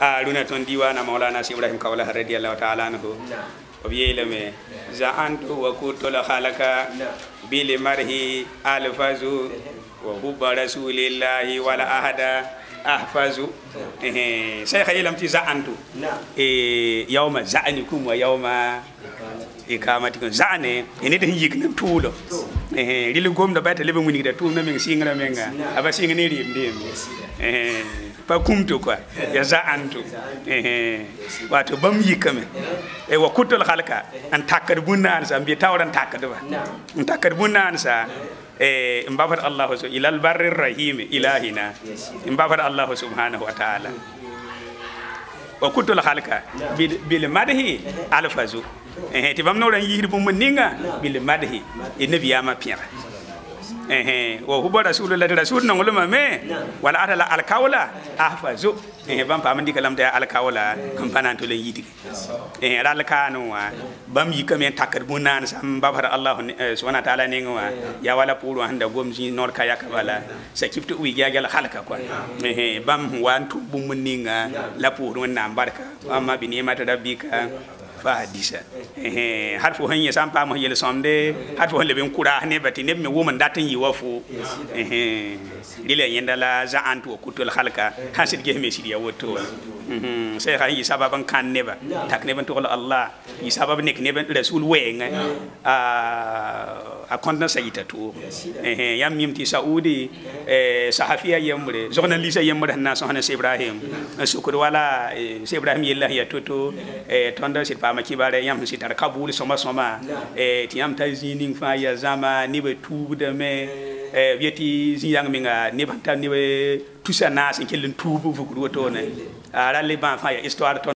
runa ton diwana maulana si ibrahim kawla radiyallahu ta'ala anhu وبيلمي زعنت وكنت لخالك بالمره الفاز وحب رسول الله ولا أحد أحفظ شيخ يلم تزعنت يوم زعنكم ويوم إقامتكم زعني إن ده يجيكم طوله ريلكم ده بيت اللي بموني ده طول نمين سينغ نمينغا أبا سينغ نيريم ديم pakumto kwa ya za'antu wato bam yikame wa kutul khalqa an takar bunan sa bi tawran takar ba an takar bunan sa mbafar allah ilal barrir rahim ilahina mbafar allah subhanahu wa ta'ala wa kutul khalqa bil madhi alfazu ti bam no ran yiri bum ninga bil madhi nabiyama pira wa huwa rasulullah rasul nan ulama me wala atala alkawla ahfazu bam pam ndi kalam da alkawla kampana to le yidi ral kanu wa bam yi kamen takar bunan sam babar allah subhanahu wa ta'ala ne wa ya wala pulu handa gomji nor kaya kabala sakiftu wi jagal halka kwa bam wan tu bum ninga la pulu na barka amma bi ni mata rabbika فهديسا حرف هني سامبا ما هي الصمد حرف هني بينكورا هني بتي نبي ومن داتن يوافو ليلا يندلا زعنت وكتول خلقا حاسد جه مسيد يا وتو سيخا هي سبب كان نبا تك نبا تقول الله يسبب نك نبا رسول وين أكوننا سيدا تو يام يمتي سعودي صحفية يمر جورناليست يمر الناس هنا سيبراهيم شكر ولا سيبراهيم يلا هي توتو توندا سيد ma kibare yam si tar kabul soma ti yam ta zining fa ya zama ni be tubu de me vieti ziyang minga ni banta ni be tusana sin kelin tubu fu ko to ne ara le ban fa ya histoire